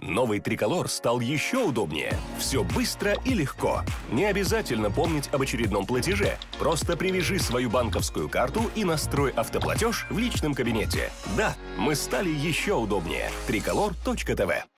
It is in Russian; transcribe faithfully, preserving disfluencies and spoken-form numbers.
Новый Триколор стал еще удобнее. Все быстро и легко. Не обязательно помнить об очередном платеже. Просто привяжи свою банковскую карту и настрой автоплатеж в личном кабинете. Да, мы стали еще удобнее. триколор точка тв